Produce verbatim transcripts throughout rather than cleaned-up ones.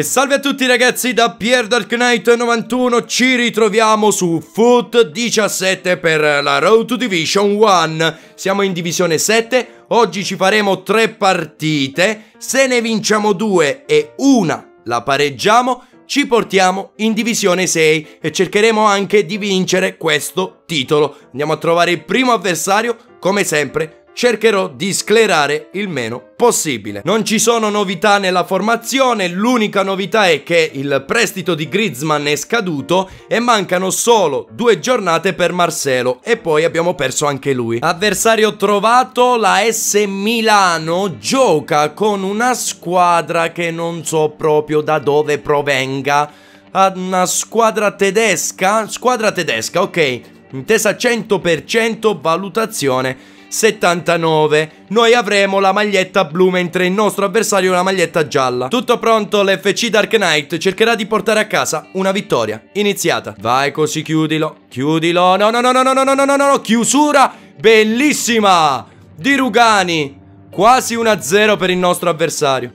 E salve a tutti ragazzi da Pier Dark Knight novantuno, ci ritroviamo su Foot diciassette per la Road to Division uno. Siamo in Divisione sette, oggi ci faremo tre partite, se ne vinciamo due e una la pareggiamo, ci portiamo in Divisione sei e cercheremo anche di vincere questo titolo. Andiamo a trovare il primo avversario, come sempre. Cercherò di sclerare il meno possibile. Non ci sono novità nella formazione, l'unica novità è che il prestito di Griezmann è scaduto e mancano solo due giornate per Marcelo e poi abbiamo perso anche lui. Avversario trovato, la A S Milano gioca con una squadra che non so proprio da dove provenga. Una squadra tedesca? Squadra tedesca, ok. Intesa cento per cento, valutazione settantanove. Noi avremo la maglietta blu mentre il nostro avversario ha la maglietta gialla. Tutto pronto, l'F C Dark Knight cercherà di portare a casa una vittoria iniziata. Vai così, chiudilo, chiudilo. No, no, no, no, no, no, no, no, no, no. Chiusura bellissima di Rugani. Quasi uno a zero per il nostro avversario.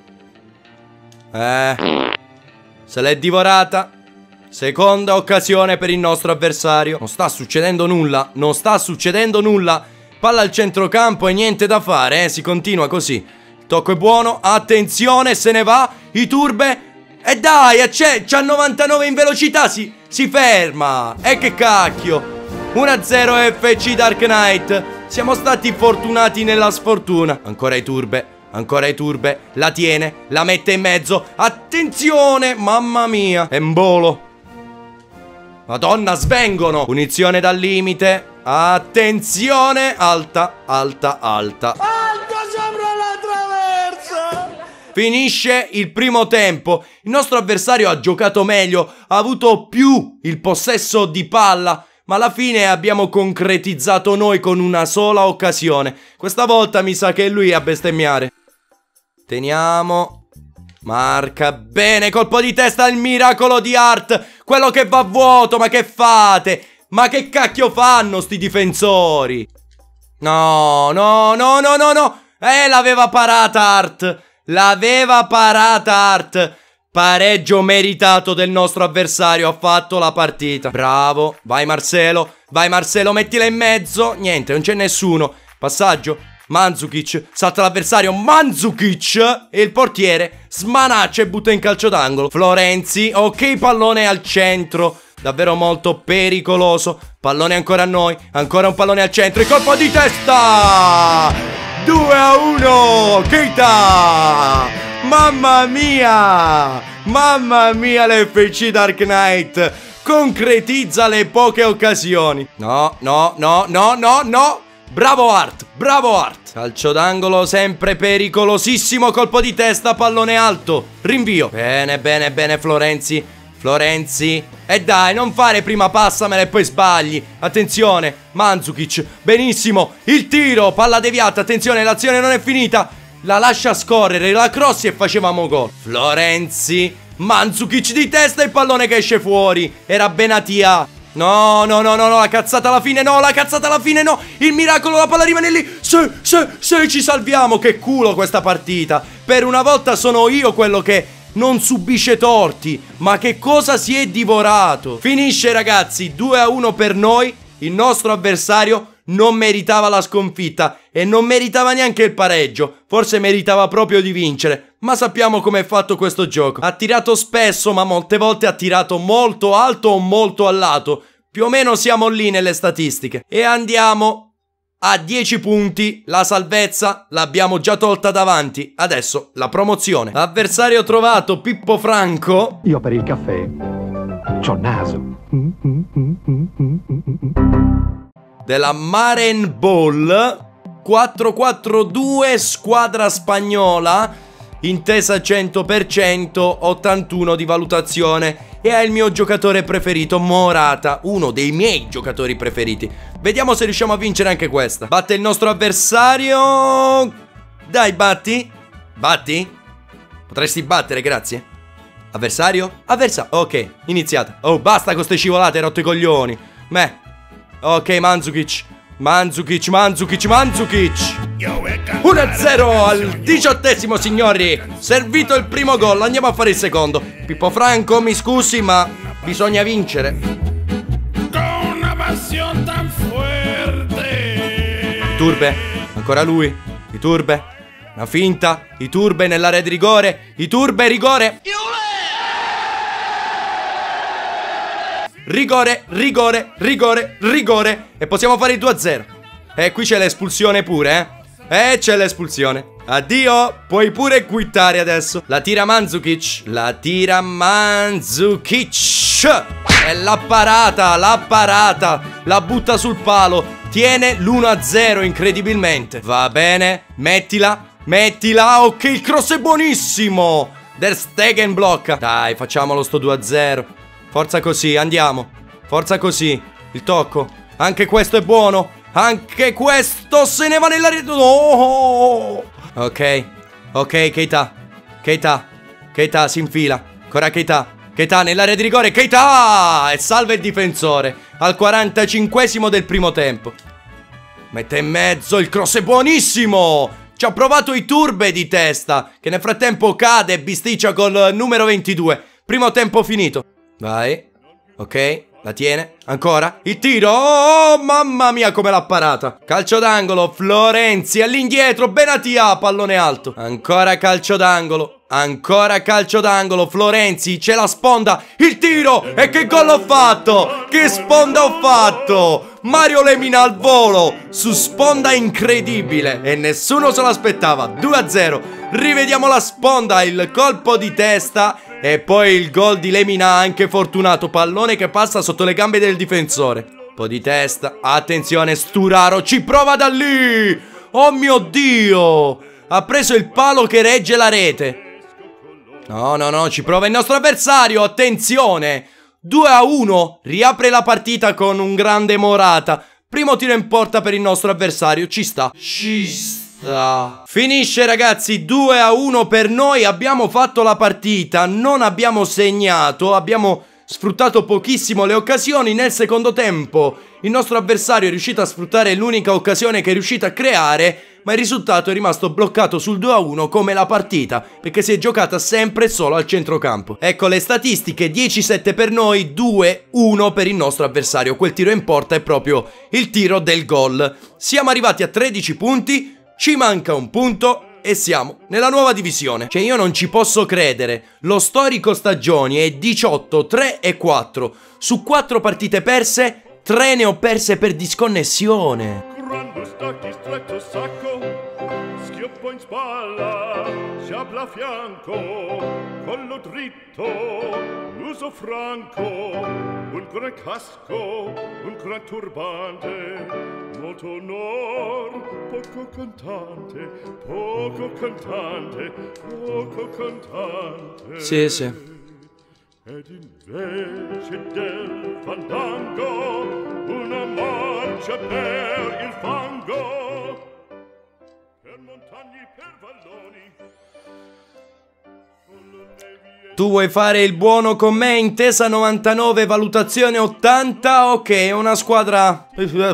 Eh, se l'è divorata. Seconda occasione per il nostro avversario. Non sta succedendo nulla, non sta succedendo nulla. Palla al centrocampo e niente da fare, eh, si continua così. Il tocco è buono, attenzione, se ne va, Iturbe. E dai, c'ha novantanove in velocità, si, si ferma. E che cacchio. uno a zero F C Dark Knight. Siamo stati fortunati nella sfortuna. Ancora Iturbe, ancora Iturbe. La tiene, la mette in mezzo. Attenzione, mamma mia. Embolo. Madonna, svengono. Punizione dal limite. Attenzione, alta, alta, alta. Alta sopra la traversa. Finisce il primo tempo. Il nostro avversario ha giocato meglio, ha avuto più il possesso di palla, ma alla fine abbiamo concretizzato noi con una sola occasione. Questa volta mi sa che è lui a bestemmiare. Teniamo. Marca bene, colpo di testa, il miracolo di Hart. Quello che va a vuoto, ma che fate? Ma che cacchio fanno sti difensori? No, no, no, no, no, no. Eh, l'aveva parata Hart. L'aveva parata Hart. Pareggio meritato del nostro avversario. Ha fatto la partita. Bravo. Vai Marcelo. Vai Marcelo, mettila in mezzo. Niente, non c'è nessuno. Passaggio. Mandzukic. Salta l'avversario. Mandzukic. E il portiere smanaccia e butta in calcio d'angolo. Florenzi. Ok, pallone al centro. Davvero molto pericoloso. Pallone ancora a noi. Ancora un pallone al centro. Il colpo di testa. due a uno. Keita. Mamma mia. Mamma mia, l'F C Dark Knight concretizza le poche occasioni. No, no, no, no, no, no. Bravo Hart. Bravo Hart. Calcio d'angolo sempre pericolosissimo. Colpo di testa. Pallone alto. Rinvio. Bene, bene, bene Florenzi. Florenzi. E dai, non fare prima passamela e poi sbagli. Attenzione, Mandzukic. Benissimo, il tiro, palla deviata. Attenzione, l'azione non è finita. La lascia scorrere, la cross e facevamo gol. Florenzi. Mandzukic di testa e il pallone che esce fuori. Era Benatia. No, no, no, no, no, la cazzata alla fine, no, la cazzata alla fine, no. Il miracolo, la palla rimane lì. Se, se, se ci salviamo, che culo questa partita. Per una volta sono io quello che non subisce torti. Ma che cosa si è divorato? Finisce ragazzi, due a uno per noi. Il nostro avversario non meritava la sconfitta e non meritava neanche il pareggio. Forse meritava proprio di vincere. Ma sappiamo come è fatto questo gioco. Ha tirato spesso, ma molte volte ha tirato molto alto o molto a lato. Più o meno siamo lì nelle statistiche. E andiamo a dieci punti, la salvezza l'abbiamo già tolta davanti. Adesso la promozione. Avversario trovato, Pippo Franco. Io per il caffè c'ho naso. Della Maren Ball. Quattro quattro due, squadra spagnola. Intesa cento per cento, ottantuno di valutazione. E ha il mio giocatore preferito, Morata, uno dei miei giocatori preferiti. Vediamo se riusciamo a vincere anche questa. Batte il nostro avversario. Dai, batti. Batti. Potresti battere, grazie. Avversario? Avversario. Ok, iniziata. Oh, basta con ste scivolate, rotto i coglioni. Beh. Ok, Mandzukic. Mandzukic, Mandzukic, Mandzukic. uno a zero al diciottesimo, signori. Servito il primo gol, andiamo a fare il secondo. Pippo Franco, mi scusi, ma bisogna vincere. Con una passione tan fuerte. Iturbe, ancora lui. Iturbe, una finta. Iturbe nell'area di rigore. Iturbe, rigore. Rigore, rigore, rigore, rigore. E possiamo fare il due a zero. E qui c'è l'espulsione pure, eh. E c'è l'espulsione. Addio, puoi pure quittare adesso. La tira Mandzukic. La tira Mandzukic. E l'ha parata, l'ha parata. La butta sul palo. Tiene l'uno a zero incredibilmente. Va bene, mettila, mettila. Ok, il cross è buonissimo. Der Stegen blocca. Dai, facciamolo sto due a zero. Forza così, andiamo. Forza così. Il tocco. Anche questo è buono. Anche questo se ne va nella rete. Oh! Ok. Ok, Keita. Keita. Keita si infila. Ancora Keita. Keita nell'area di rigore. Keita! E salva il difensore. Al quarantacinquesimo del primo tempo. Mette in mezzo. Il cross è buonissimo. Ci ha provato Iturbe di testa, che nel frattempo cade e bisticcia col numero ventidue. Primo tempo finito. Vai. Ok, la tiene. Ancora. Il tiro. Oh, mamma mia come l'ha parata. Calcio d'angolo. Florenzi all'indietro. Benatia. Pallone alto. Ancora calcio d'angolo. Ancora calcio d'angolo. Florenzi. C'è la sponda. Il tiro. E che gol ho fatto. Che sponda ho fatto. Mario Lemina al volo. Su sponda incredibile. E nessuno se l'aspettava. due a zero. Rivediamo la sponda. Il colpo di testa. E poi il gol di Lemina, anche fortunato. Pallone che passa sotto le gambe del difensore. Un po' di testa. Attenzione, Sturaro ci prova da lì. Oh mio Dio. Ha preso il palo che regge la rete. No, no, no, ci prova il nostro avversario. Attenzione. due a uno. Riapre la partita con un grande Morata. Primo tiro in porta per il nostro avversario. Ci sta. Ci sta. Finisce, ragazzi, due a uno per noi. Abbiamo fatto la partita, non abbiamo segnato, abbiamo sfruttato pochissimo le occasioni. Nel secondo tempo il nostro avversario è riuscito a sfruttare l'unica occasione che è riuscito a creare, ma il risultato è rimasto bloccato sul due a uno come la partita, perché si è giocata sempre e solo al centrocampo. Ecco le statistiche: dieci sette per noi, due uno per il nostro avversario. Quel tiro in porta è proprio il tiro del gol. Siamo arrivati a tredici punti. Ci manca un punto e siamo nella nuova divisione. Cioè io non ci posso credere. Lo storico stagioni è diciotto, tre e quattro. Su quattro partite perse, tre ne ho perse per disconnessione. Quando stacchi stretto sacco, schioppo in spalla, sciabla a fianco, collo dritto, l'uso franco, un gran casco, un gran turbante, molto onor, poco cantante, poco cantante, poco cantante. Sì, sì. Ed invece del fandango una marcia per il fango, per montagne, per valloni. Tu vuoi fare il buono con me? Intesa novantanove, valutazione ottanta. Ok, è una squadra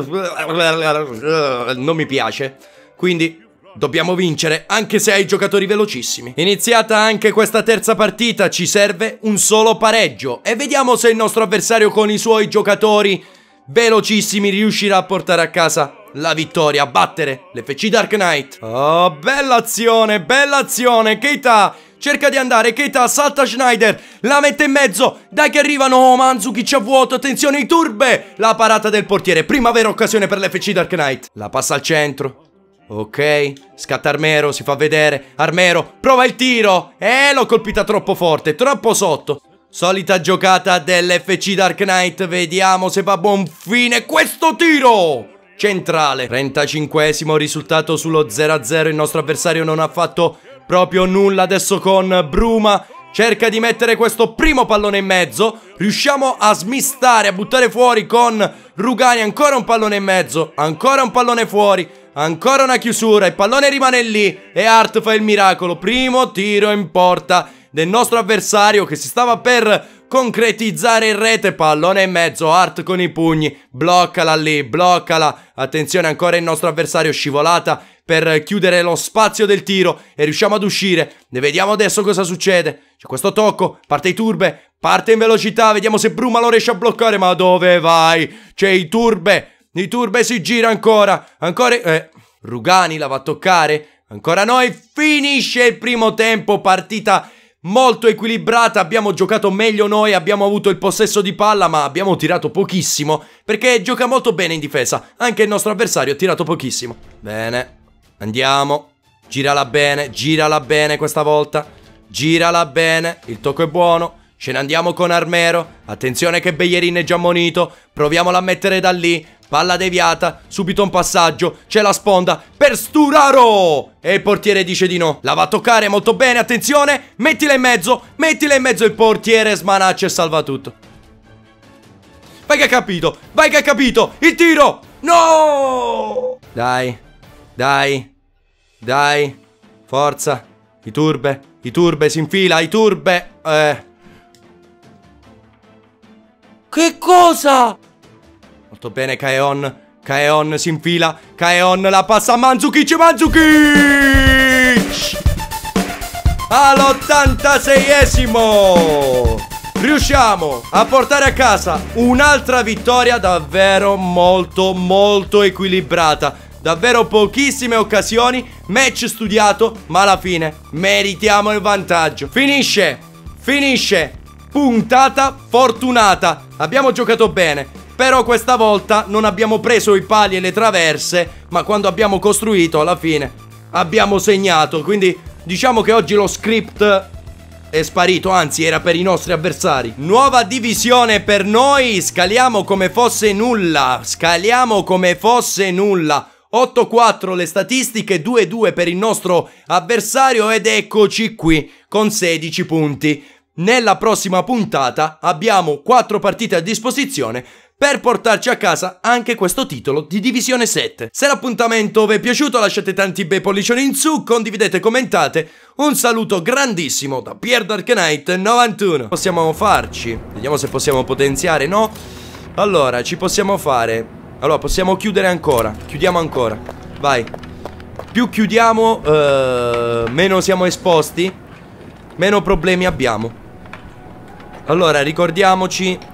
non mi piace, quindi dobbiamo vincere, anche se hai giocatori velocissimi. Iniziata anche questa terza partita, ci serve un solo pareggio e vediamo se il nostro avversario con i suoi giocatori velocissimi riuscirà a portare a casa la vittoria, a battere l'F C Dark Knight. Oh, bella azione, bella azione. Keita cerca di andare, Keita salta Schneider, la mette in mezzo, dai che arrivano. Oh, Mandzukic a vuoto, attenzione Iturbe, la parata del portiere, prima vera occasione per l'F C Dark Knight. La passa al centro. Ok, scatta Armero, si fa vedere. Armero, prova il tiro. Eh, l'ho colpita troppo forte, troppo sotto. Solita giocata dell'F C Dark Knight. Vediamo se va a buon fine questo tiro centrale. trentacinquesimo, risultato sullo zero a zero. Il nostro avversario non ha fatto proprio nulla. Adesso con Bruma cerca di mettere questo primo pallone in mezzo. Riusciamo a smistare, a buttare fuori con Rugani. Ancora un pallone in mezzo, ancora un pallone fuori, ancora una chiusura, il pallone rimane lì e Hart fa il miracolo. Primo tiro in porta del nostro avversario che si stava per concretizzare in rete. Pallone in mezzo, Hart con i pugni, bloccala lì, bloccala. Attenzione, ancora il nostro avversario, scivolata per chiudere lo spazio del tiro e riusciamo ad uscire. Ne vediamo adesso cosa succede. C'è questo tocco, parte i turbe, parte in velocità, vediamo se Bruma lo riesce a bloccare. Ma dove vai? C'è i turbe, i turbe si gira ancora, ancora... Eh, Rugani la va a toccare, ancora noi, finisce il primo tempo, partita molto equilibrata, abbiamo giocato meglio noi, abbiamo avuto il possesso di palla ma abbiamo tirato pochissimo, perché gioca molto bene in difesa, anche il nostro avversario ha tirato pochissimo. Bene, andiamo, girala bene, girala bene questa volta, girala bene, il tocco è buono, ce ne andiamo con Armero, attenzione che Bellerin è già ammonito, proviamola a mettere da lì. Palla deviata, subito un passaggio, c'è la sponda per Sturaro! E il portiere dice di no. La va a toccare molto bene, attenzione, mettila in mezzo, mettila in mezzo, il portiere smanaccia e salva tutto. Vai che ha capito, vai che ha capito, il tiro! No! Dai, dai, dai, forza, i turbe, i turbe, si infila, i turbe, eh... Che cosa? Molto bene Kaeon, Kaeon si infila, Kaeon la passa a Mandzukic, Mandzukic! All'ottantaseiesimo riusciamo a portare a casa un'altra vittoria davvero molto molto equilibrata. Davvero pochissime occasioni, match studiato, ma alla fine meritiamo il vantaggio. Finisce, finisce, puntata fortunata, abbiamo giocato bene. Però questa volta non abbiamo preso i pali e le traverse, ma quando abbiamo costruito alla fine abbiamo segnato. Quindi diciamo che oggi lo script è sparito, anzi era per i nostri avversari. Nuova divisione per noi, scaliamo come fosse nulla, scaliamo come fosse nulla. otto quattro le statistiche, due due per il nostro avversario ed eccoci qui con sedici punti. Nella prossima puntata abbiamo quattro partite a disposizione per portarci a casa anche questo titolo di Divisione sette. Se l'appuntamento vi è piaciuto lasciate tanti bei pollicioni in su, condividete, commentate. Un saluto grandissimo da Pier Dark Knight novantuno. Possiamo farci, vediamo se possiamo potenziare, no? Allora, ci possiamo fare, allora possiamo chiudere ancora, chiudiamo ancora, vai. Più chiudiamo, uh, meno siamo esposti, meno problemi abbiamo. Allora, ricordiamoci